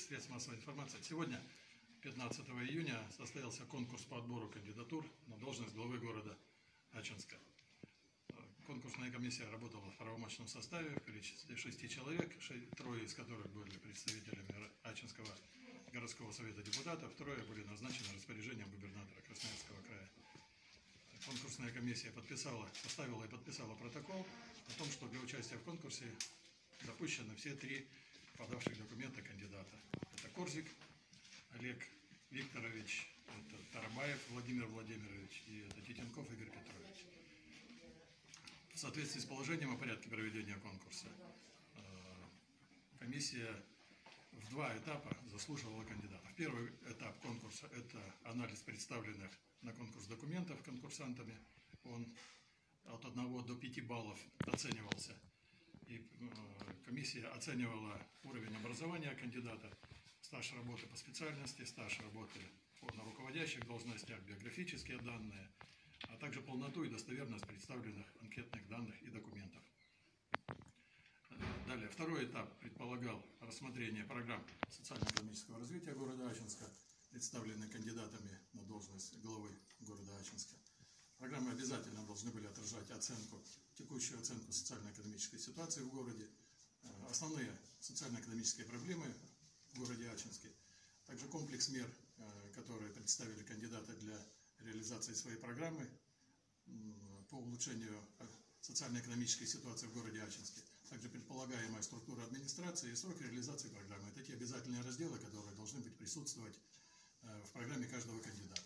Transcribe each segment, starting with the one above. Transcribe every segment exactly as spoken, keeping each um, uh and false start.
средств массовой информации. Сегодня, пятнадцатого июня, состоялся конкурс по отбору кандидатур на должность главы города Ачинска. Конкурсная комиссия работала в правомочном составе в количестве шести человек, трое из которых были представителями Ачинского городского совета депутатов, трое были назначены распоряжением губернатора Красноярского края. Конкурсная комиссия подписала, составила и подписала протокол о том, что для участия в конкурсе допущены все три подавших документа кандидата. Это Корзик Олег Викторович, это Тарабаев Владимир Владимирович и это Титенков Игорь Петрович. В соответствии с положением о порядке проведения конкурса, комиссия в два этапа заслушивала кандидатов. Первый этап конкурса – это анализ представленных на конкурс документов конкурсантами. Он от одного до пяти баллов оценивался. И комиссия оценивала уровень образования кандидата, стаж работы по специальности, стаж работы на руководящих должностях, биографические данные, а также полноту и достоверность представленных анкетных данных и документов. Далее, второй этап предполагал рассмотрение программ социально-экономического развития города Ачинска, представленные кандидатами на должность главы города Ачинска. Программы обязательно должны были отражать оценку, текущую оценку социально-экономической ситуации в городе, основные социально-экономические проблемы в городе Ачинске, также комплекс мер, которые представили кандидаты для реализации своей программы по улучшению социально-экономической ситуации в городе Ачинске, также предполагаемая структура администрации и сроки реализации программы. Это те обязательные разделы, которые должны быть присутствовать в программе каждого кандидата.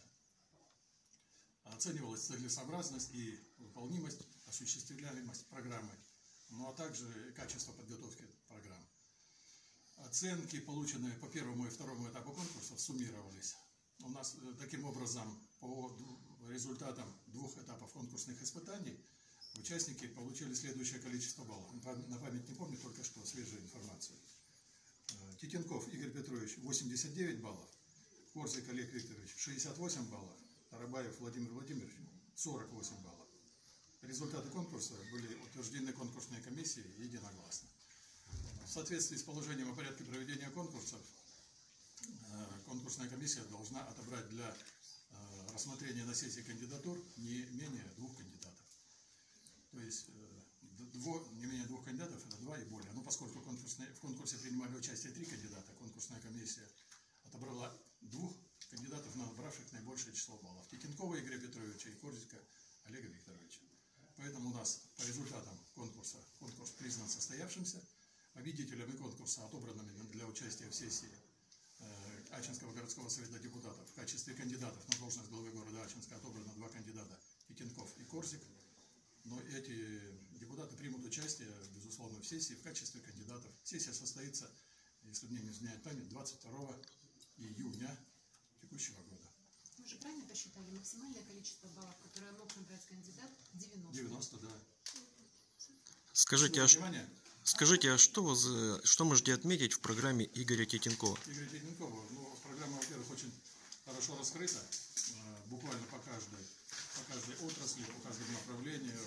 Оценивалась целесообразность и выполнимость, осуществляемость программы, ну а также качество подготовки программ. Оценки, полученные по первому и второму этапу конкурса, суммировались. У нас таким образом по результатам двух этапов конкурсных испытаний участники получили следующее количество баллов. На память не помню, только что свежую информацию. Титенков Игорь Петрович восемьдесят девять баллов, Корзик Олег Викторович шестьдесят восемь баллов, Тарабаев Владимир Владимирович сорок восемь баллов. Результаты конкурса были утверждены конкурсной комиссией единогласно. В соответствии с положением о порядке проведения конкурсов, конкурсная комиссия должна отобрать для рассмотрения на сессии кандидатур не менее двух кандидатов. То есть дво, не менее двух кандидатов, это два и более. Но поскольку в конкурсе принимали участие три кандидата, конкурсная комиссия отобрала двух кандидатов, набравших наибольшее число баллов. Титенкова Игоря Петровича и Корзика Олега Викторовича. Поэтому у нас по результатам конкурса конкурс признан состоявшимся. Победителями конкурса, отобранными для участия в сессии Ачинского городского совета депутатов, в качестве кандидатов на должность главы города Ачинска отобрано два кандидата, Титенков и Корзик. Но эти депутаты примут участие, безусловно, в сессии в качестве кандидатов. Сессия состоится, если мне не изменяет память, двадцать второго июня текущего года. Вы же правильно посчитали, максимальное количество баллов, которое мог набрать кандидат, девяносто. девяносто, да. Скажите, а, скажите, а что, вы, что можете отметить в программе Игоря Титенкова? Игоря Титенкова, ну, программа, во-первых, очень хорошо раскрыта, буквально по каждой, по каждой отрасли, по каждому направлению.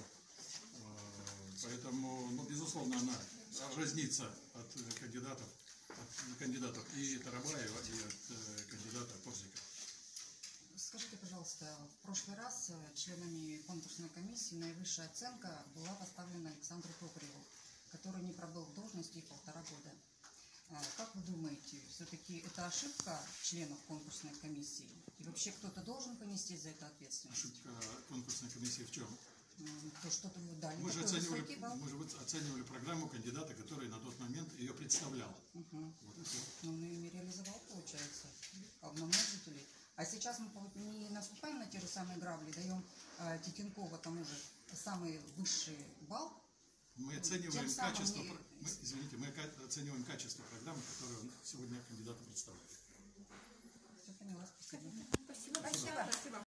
Поэтому, ну, безусловно, она разнится от кандидатов, от кандидатов и Тарабаева, и от кандидата Корзика. Скажите, пожалуйста, в прошлый раз членами конкурсной комиссии наивысшая оценка была поставлена Александру Токареву, который не пробыл в должности полтора года. Как вы думаете, все-таки это ошибка членов конкурсной комиссии? И вообще кто-то должен понести за это ответственность? Ошибка конкурсной комиссии в чем? То, что вы дали. Мы же, оценивали, мы же оценивали программу кандидата, который на тот момент ее представлял. Угу. Вот и все. Но он ее не реализовал, получается, обманул жителей. А сейчас мы не наступаем на те же самые грабли, даем э, Титенкова тому же самый высший балл. Мы оцениваем качество, мы... Мы, извините, мы оцениваем качество программы, которую он сегодня кандидату представляет. Все поняла, спасибо. Спасибо. Спасибо.